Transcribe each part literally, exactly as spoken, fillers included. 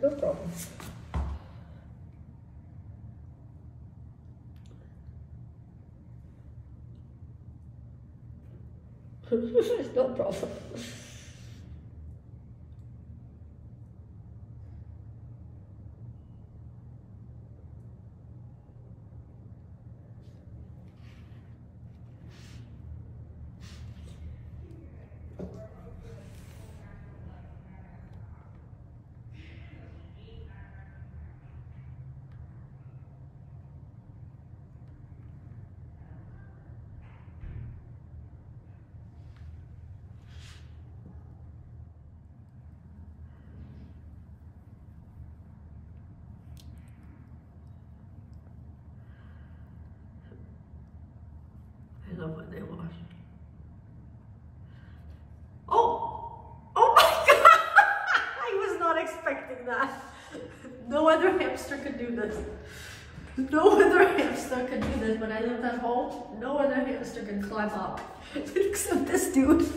no problem. No problem. I love when they wash. Oh! Oh my god! I was not expecting that. No other hamster could do this. No other hamster could do this. When I lived at home, no other hamster could climb up. Except this dude.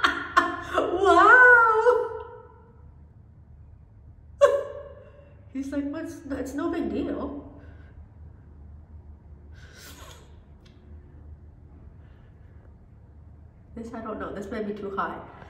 Wow! He's like, what's, it's no big deal. This, I don't know, this may be too high.